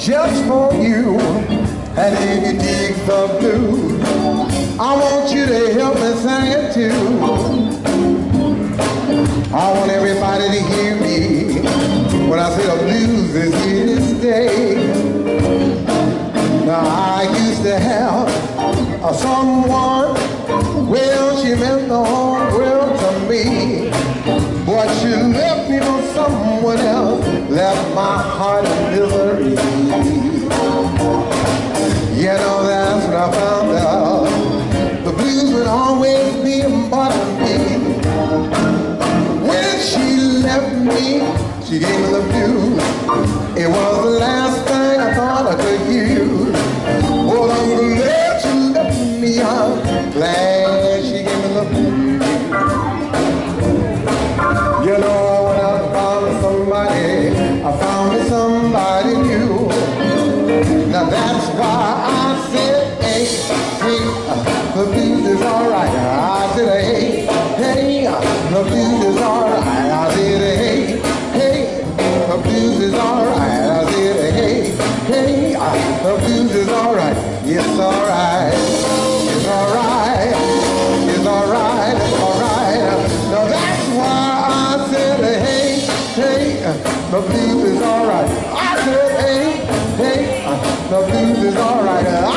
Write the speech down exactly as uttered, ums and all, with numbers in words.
just for you. And if you dig the blues, I want you to help me sing it too. I want everybody to hear me when I say the blues is here to stay. Now I used to have a someone, well, she meant the whole world to me, but she left me for someone else, left my heart in misery. You know, that's what I found out. The blues would always be important to me. When she left me, she gave me the blues. It was the last thing I thought I could use. Well, I'm glad she left me. I'm glad she gave me the blues. You know, when I found somebody, I found me somebody new. Now that's why I said, hey, hey, the blues is alright. I said, hey, hey, the blues is alright. I said, hey, hey, the blues is alright. I said, hey, hey, the blues is alright. It's alright. It's alright. It's alright. It's alright. Now that's why I said, hey, hey, the blues is alright. I said, hey, hey, the blues is alright.